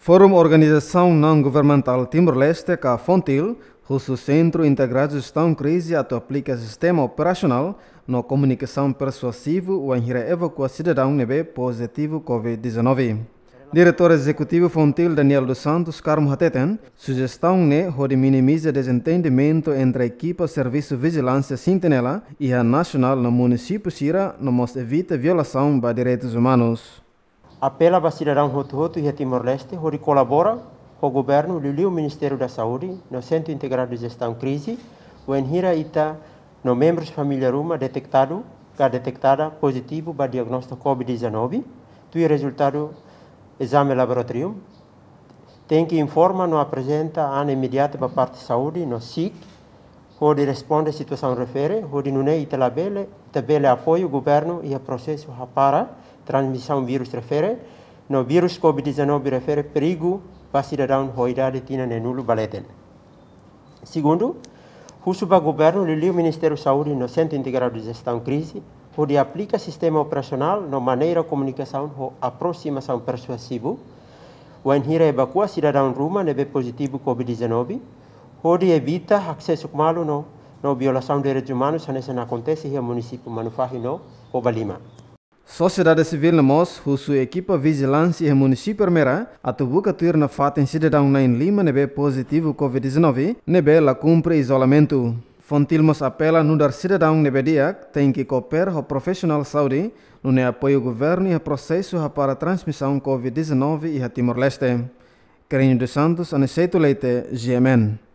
Fórum Organização Não Governamental Timor-Leste, que FONTIL, o Centro Integrado de Gestão Crise aplica sistema operacional na comunicação persuasiva ou em evacuar cidadão nebe positivo Covid-19. Diretor Executivo FONTIL Daniel dos Santos Carmo Hateten, sugestão de minimizar desentendimento entre a equipa Serviço Vigilância Sentinela e a Nacional no município Sira, no evita violação de direitos humanos. Apela para cidadão Hoto e Timor-Leste, onde colabora com o governo e o Ministério da Saúde no Centro Integrado de Gestão Crise, onde ita no membros família Ruma detectada positivo para diagnóstico Covid-19, tu resultado exame laboratório, tem que informar no apresenta ano imediato para parte de saúde no SIC, onde responde a situação refere, onde não é tabele apoio o governo e o processo para transmissão vírus refere, no vírus Covid-19 refere perigo para cidadão com idade tina nulo baleten. Segundo, o governo e o Ministério da Saúde no Centro Integrado de Gestão Crise, onde aplica sistema operacional na maneira de comunicação ou aproximação persuasiva, onde evacua cidadão Ruma nebe positivo Covid-19, onde evita acesso malo no violação de direitos humanos, se não acontece no município Manufari no Obalima. Sociedade civil na MOS, sua equipa vigilância e município Armera, atubuca tuir na fata em cidadão na Lima nebe positivo Covid-19, nebe la cumpre isolamento. FONTIL mos apela no dar cidadão nebe dia tem que cooperar com profissional saúde, no apoio governo e o processo para a transmissão Covid-19 e a Timor-Leste. Carinho dos Santos, Aniceto Leite, GMN.